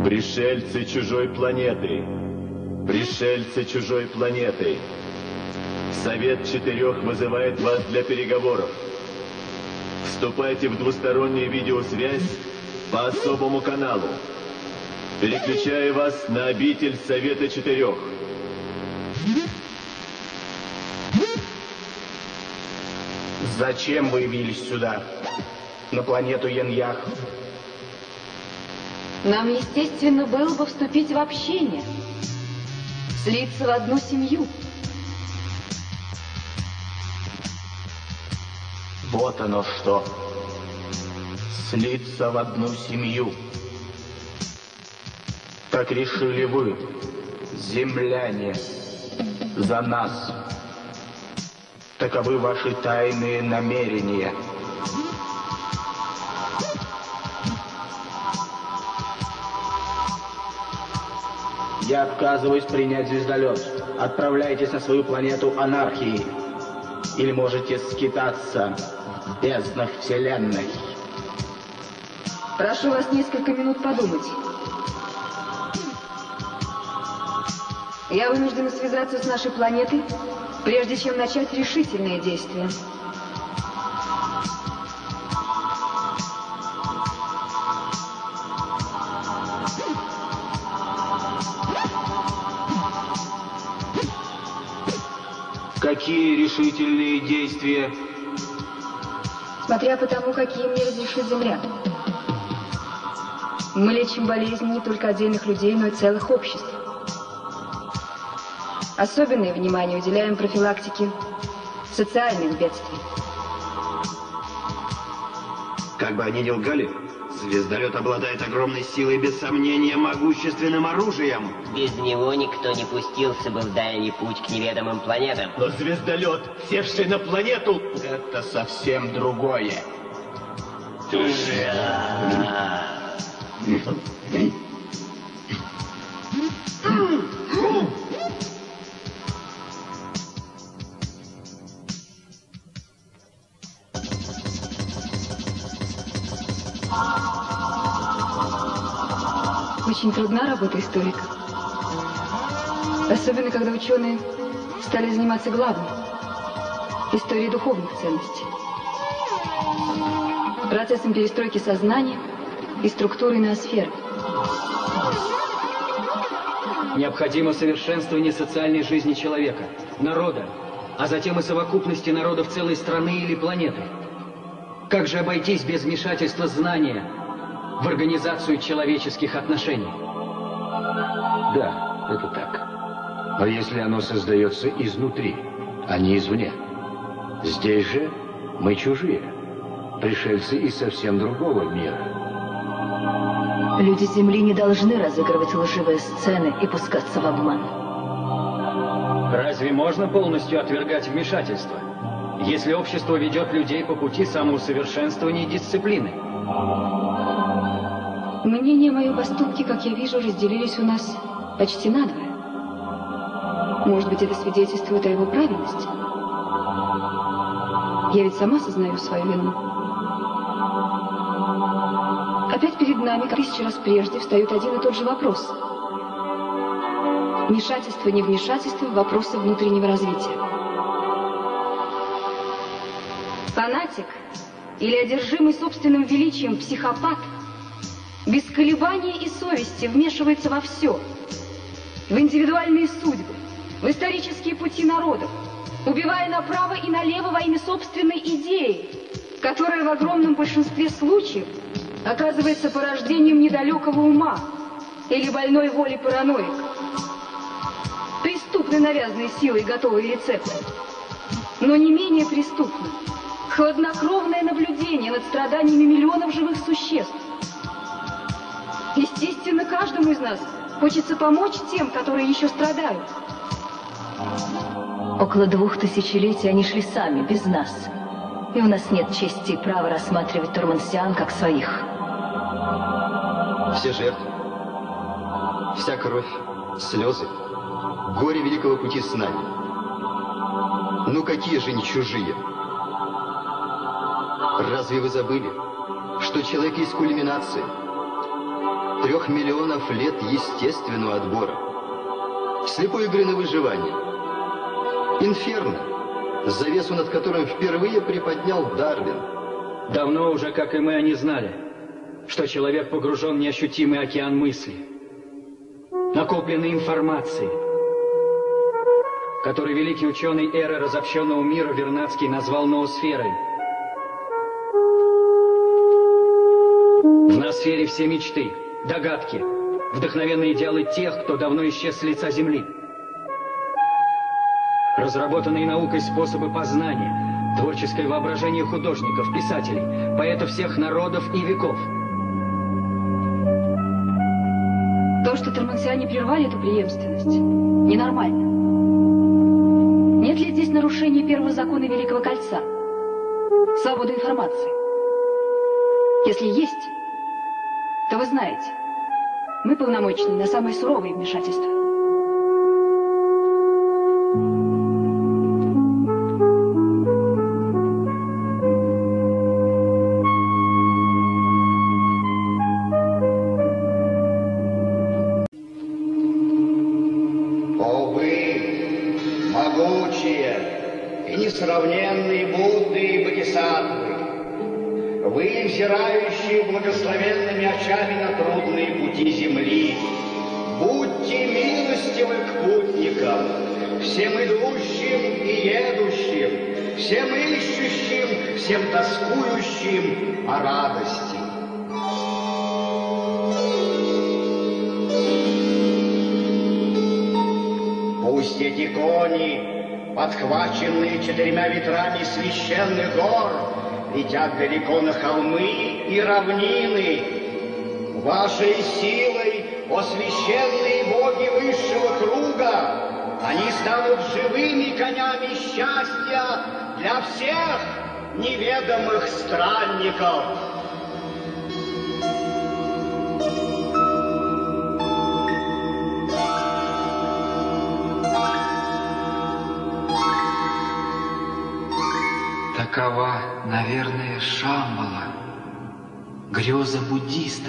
Пришельцы чужой планеты. Пришельцы чужой планеты. Совет Четырех вызывает вас для переговоров. Вступайте в двустороннюю видеосвязь по особому каналу. Переключаю вас на обитель Совета Четырех. Зачем вы явились сюда, на планету Яньях? Нам, естественно, было бы вступить в общение, слиться в одну семью. Вот оно что. Слиться в одну семью. Так решили вы, земляне, за нас. Таковы ваши тайные намерения. Я отказываюсь принять звездолет. Отправляйтесь на свою планету анархии. Или можете скитаться в безднах Вселенной. Прошу вас несколько минут подумать. Я вынуждена связаться с нашей планетой, прежде чем начать решительные действия. Какие решительные действия? Смотря по тому, какие мне разрешит Земля. Мы лечим болезни не только отдельных людей, но и целых обществ. Особенное внимание уделяем профилактике социальных бедствий. Как бы они ни лгали, звездолет обладает огромной силой, без сомнения, могущественным оружием. Без него никто не пустился бы в дальний путь к неведомым планетам. Но звездолет, севший на планету, это совсем другое. Очень трудна работа историка. Особенно, когда ученые стали заниматься главным – историей духовных ценностей. Процессом перестройки сознания и структурой ноосферы. Необходимо совершенствование социальной жизни человека, народа, а затем и совокупности народов целой страны или планеты. Как же обойтись без вмешательства знания в организацию человеческих отношений? Да, это так. Но если оно создается изнутри, а не извне? Здесь же мы чужие, пришельцы из совсем другого мира. Люди Земли не должны разыгрывать лживые сцены и пускаться в обман. Разве можно полностью отвергать вмешательство, если общество ведет людей по пути самоусовершенствования и дисциплины? Мнения о моем поступке, как я вижу, разделились у нас почти надвое. Может быть, это свидетельствует о его правильности? Я ведь сама сознаю свою вину. Опять перед нами, как 1000 раз прежде, встает один и тот же вопрос. Вмешательство, не вмешательство в вопросы внутреннего развития. Фанатик или одержимый собственным величием психопат без колебания и совести вмешивается во все. В индивидуальные судьбы, в исторические пути народов, убивая направо и налево во имя собственной идеи, которая в огромном большинстве случаев оказывается порождением недалекого ума или больной воли параноика. Преступно навязанные силой готовые рецепты. Но не менее преступно хладнокровное наблюдение над страданиями миллионов живых существ. Естественно, каждому из нас хочется помочь тем, которые еще страдают. Около 2000 летий они шли сами, без нас. И у нас нет чести и права рассматривать турмансиан как своих. Все жертвы, вся кровь, слезы, горе великого пути с нами. Ну какие же не чужие? Разве вы забыли, что человек есть кульминация? 3 миллионов лет естественного отбора, слепой игры на выживание, инферно, завесу над которым впервые приподнял Дарвин. Давно уже, как и мы, они знали, что человек погружен в неощутимый океан мысли, накопленной информации, который великий ученый эры разобщенного мира Вернадский назвал ноосферой. В ноосфере все мечты, догадки, вдохновенные идеалы тех, кто давно исчез с лица Земли. Разработанные наукой способы познания, творческое воображение художников, писателей, поэтов всех народов и веков. То, что тормансиане прервали эту преемственность, ненормально. Нет ли здесь нарушения первого закона Великого Кольца? Свободы информации. Если есть, то вы знаете, мы полномочны на самые суровые вмешательства. Несравненные Будды и Бодхисаттвы, вы, взирающие благословенными очами на трудные пути земли, будьте милостивы к путникам, всем идущим и едущим, всем ищущим, всем тоскующим о радости. Пусть эти кони, подхваченные 4 ветрами священных гор, летят далеко на холмы и равнины. Вашей силой, о священные боги высшего круга, они станут живыми конями счастья для всех неведомых странников. Такова, наверное, Шамбала, греза буддистов.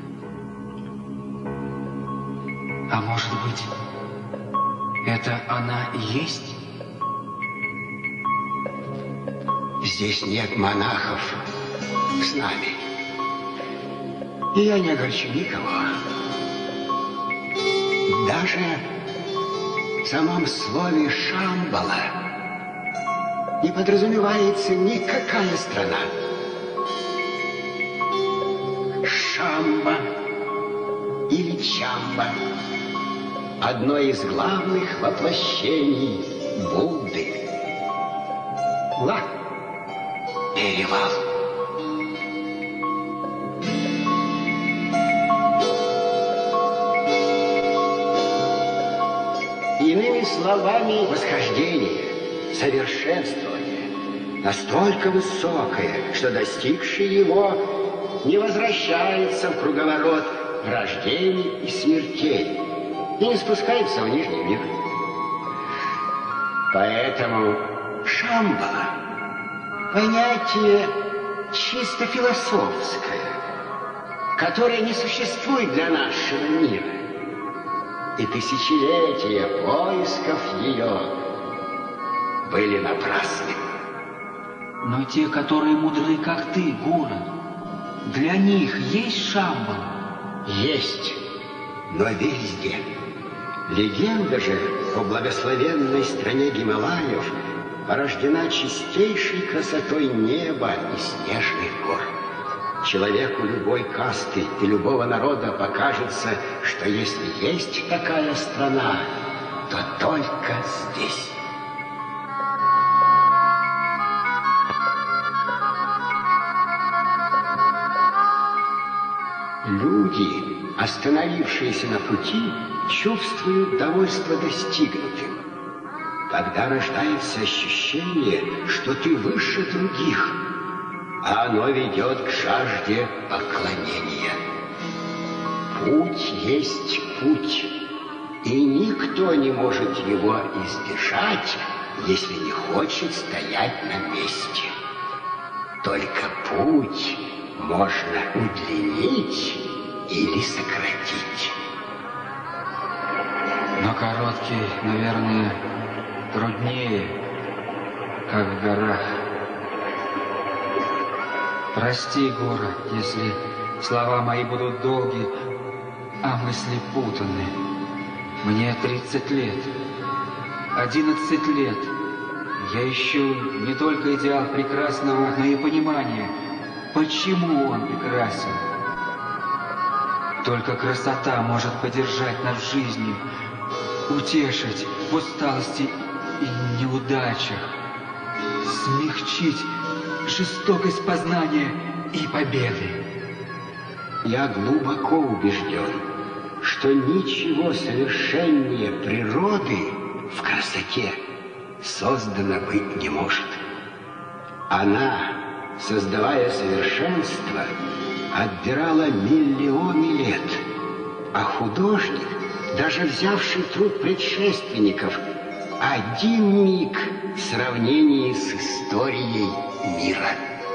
А может быть, это она и есть? Здесь нет монахов с нами. И я не огорчу никого. Даже в самом слове «Шамбала» не подразумевается никакая страна. Шамба или Чамба – одно из главных воплощений Будды. Ла – перевал. Иными словами, восхождение, совершенствование настолько высокое, что достигший его не возвращается в круговорот рождений и смертей и не спускается в нижний мир. Поэтому Шамбала – понятие чисто философское, которое не существует для нашего мира. И тысячелетия поисков ее были напрасны. Но те, которые мудры, как ты, Гуру, для них есть Шамбала? Есть, но везде. Легенда же о благословенной стране Гималаев порождена чистейшей красотой неба и снежных гор. Человеку любой касты и любого народа покажется, что если есть такая страна, то только здесь. Люди, остановившиеся на пути, чувствуют довольство достигнутым. Тогда рождается ощущение, что ты выше других, а оно ведет к жажде поклонения. Путь есть путь, и никто не может его избежать, если не хочет стоять на месте. Только путь можно удлинить или сократить. Но короткий, наверное, труднее, как в горах. Прости, Гора, если слова мои будут долги, а мысли путаны. Мне 30 лет, 11 лет. Я ищу не только идеал прекрасного, но и понимание, почему он прекрасен. Только красота может поддержать нас в жизни, утешить в усталости и неудачах, смягчить жестокость познания и победы. Я глубоко убежден, что ничего совершеннее природы в красоте создано быть не может. Она, создавая совершенство, отбирала миллионы лет, а художник, даже взявший труд предшественников, один миг в сравнении с историей мира.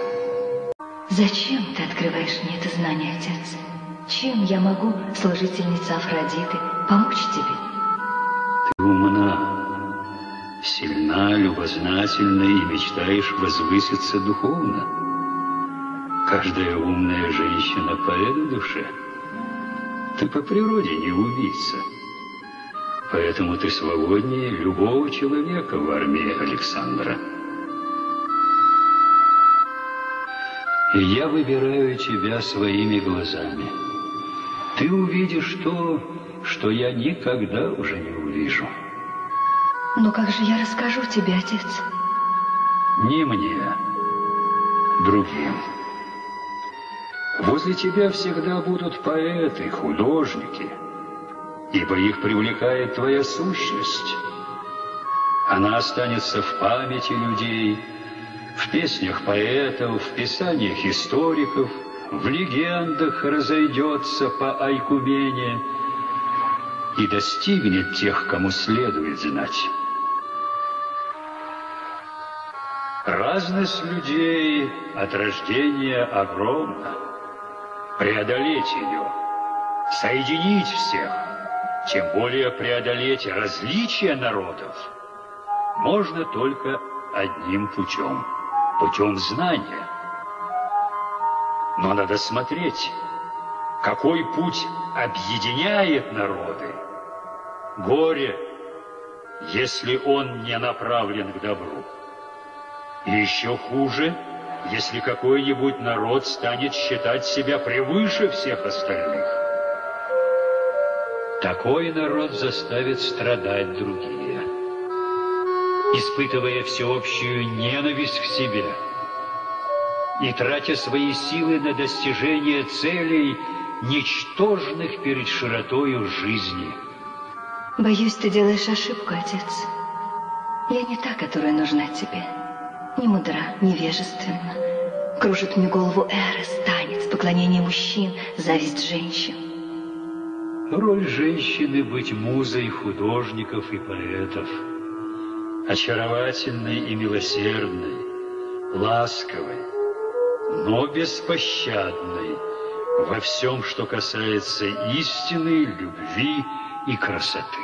Зачем ты открываешь мне это знание, отец? Чем я могу, служительница Афродиты, помочь тебе? Ты умна, сильна, любознательна и мечтаешь возвыситься духовно. Каждая умная женщина поэт в душе. Ты по природе не убийца. Поэтому ты свободнее любого человека в армии Александра. И я выбираю тебя своими глазами. Ты увидишь то, что я никогда уже не увижу. Но как же я расскажу тебе, отец? Не мне, другим. Возле тебя всегда будут поэты, художники, ибо их привлекает твоя сущность. Она останется в памяти людей, в песнях поэтов, в писаниях историков, в легендах разойдется по Айкумене и достигнет тех, кому следует знать. Разность людей от рождения огромна. Преодолеть ее, соединить всех, тем более преодолеть различия народов, можно только одним путем, путем знания. Но надо смотреть, какой путь объединяет народы. Горе, если он не направлен к добру. И еще хуже, если какой-нибудь народ станет считать себя превыше всех остальных. Такой народ заставит страдать другие, испытывая всеобщую ненависть к себе и тратя свои силы на достижение целей, ничтожных перед широтою жизни. Боюсь, ты делаешь ошибку, отец. Я не та, которая нужна тебе. Не мудра, невежественна. Кружит мне голову Эрос, танец, поклонение мужчин, зависть женщин. Роль женщины — быть музой художников и поэтов, очаровательной и милосердной, ласковой, но беспощадной во всем, что касается истины, любви и красоты.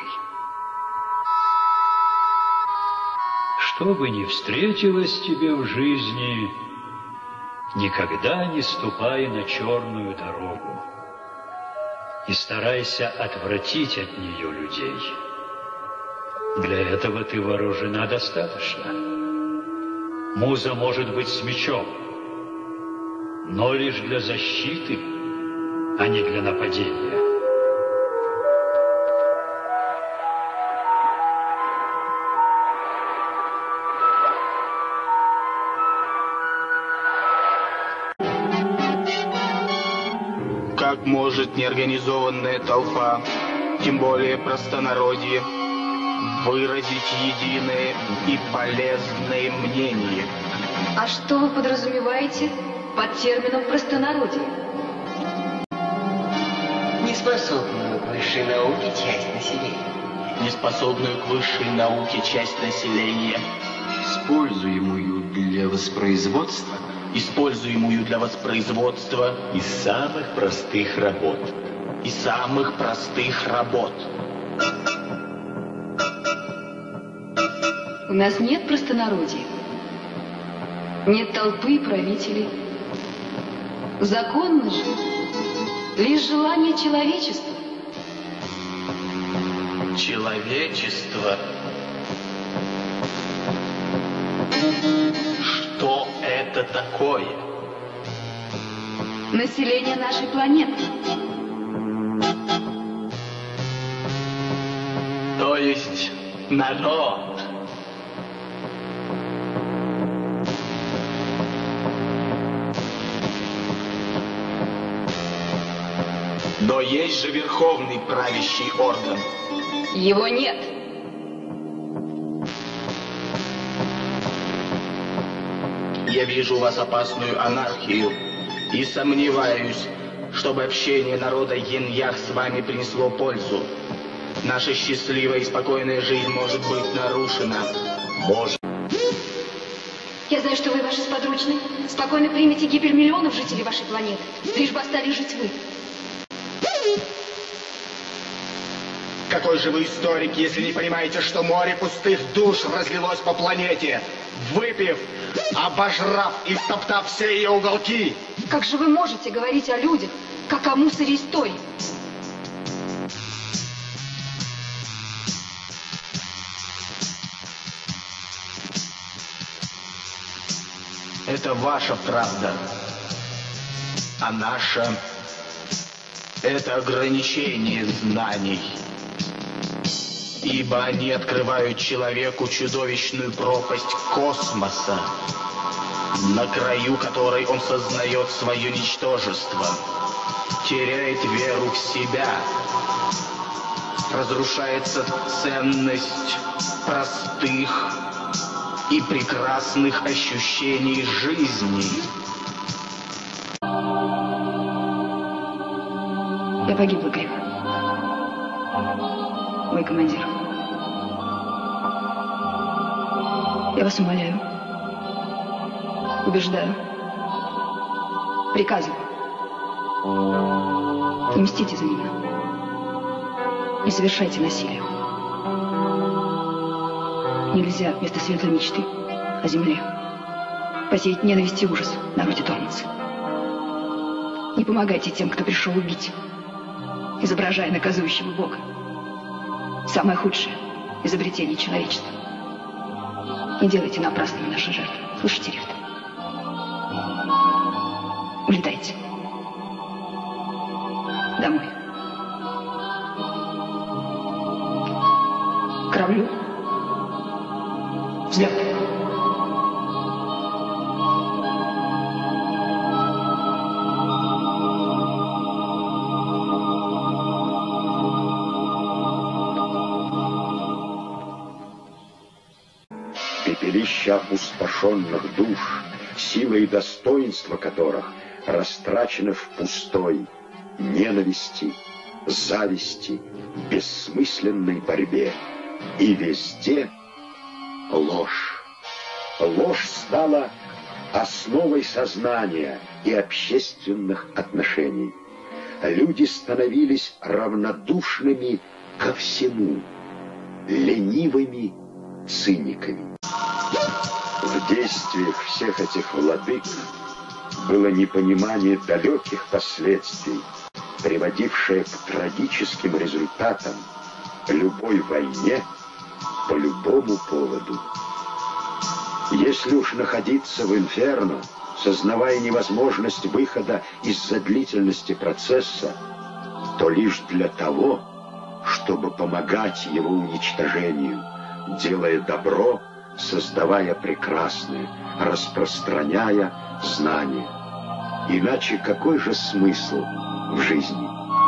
Что бы ни встретилось тебе в жизни, никогда не ступай на черную дорогу и старайся отвратить от нее людей. Для этого ты вооружена достаточно. Муза может быть с мечом, но лишь для защиты, а не для нападения. Как может неорганизованная толпа, тем более простонародье, выразить единое и полезное мнение? А что вы подразумеваете под термином простонародье? Неспособную к высшей науке часть населения. Неспособную к высшей науке часть населения, используемую для воспроизводства используемую для воспроизводства из самых простых работ. У нас нет простонародья, нет толпы правителей. Законно же лишь желание человечества. Человечество? Что это такое? Население нашей планеты. То есть народ. Но есть же верховный правящий орган. Его нет. Я вижу у вас опасную анархию и сомневаюсь, чтобы общение народа Янь-Ях с вами принесло пользу. Наша счастливая и спокойная жизнь может быть нарушена. Может. Я знаю, что вы и ваши сподручные спокойно примете гибель миллионов жителей вашей планеты, лишь бы остались жить вы. Какой же вы историк, если не понимаете, что море пустых душ разлилось по планете, выпив, обожрав и стоптав все ее уголки? Как же вы можете говорить о людях, как о мусоре истории? Это ваша правда, а наша – это ограничение знаний. Ибо они открывают человеку чудовищную пропасть космоса, на краю которой он сознает свое ничтожество, теряет веру в себя, разрушается ценность простых и прекрасных ощущений жизни. Я погибла, Гриф. Мой командир. Я вас умоляю, убеждаю, приказываю. Не мстите за меня. Не совершайте насилие. Нельзя вместо светлой мечты о земле посеять ненависть и ужас в народе Торманса. Не помогайте тем, кто пришел убить, изображая наказующего Бога. Самое худшее изобретение человечества. Не делайте напрасными наши жертвы. Слышите, Рифт? Улетайте. Домой. К кораблю. Взлет. Пепелища опустошенных душ, сила и достоинство которых растрачены в пустой ненависти, зависти, бессмысленной борьбе. И везде ложь. Ложь стала основой сознания и общественных отношений. Люди становились равнодушными ко всему, ленивыми циниками. В действиях всех этих владык было непонимание далеких последствий, приводившее к трагическим результатам любой войне по любому поводу. Если уж находиться в инферно, сознавая невозможность выхода из-за длительности процесса, то лишь для того, чтобы помогать его уничтожению, делая добро, создавая прекрасное, распространяя знания. Иначе какой же смысл в жизни?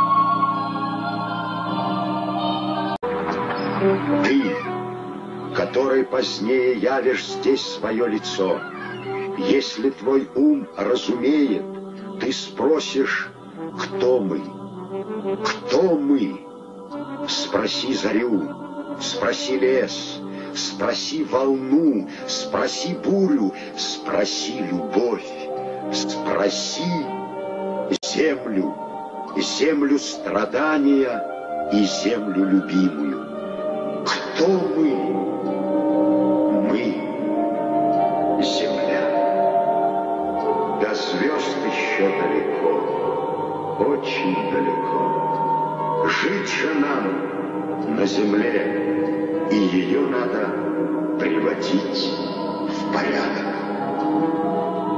Ты, который позднее явишь здесь свое лицо, если твой ум разумеет, ты спросишь, кто мы? Кто мы? Спроси зарю, спроси лес, спроси волну, спроси бурю, спроси любовь, Спроси землю, землю страдания и землю любимую. Кто мы? Мы — земля. До звезд еще далеко, очень далеко. Жить же нам на земле, и ее надо приводить в порядок.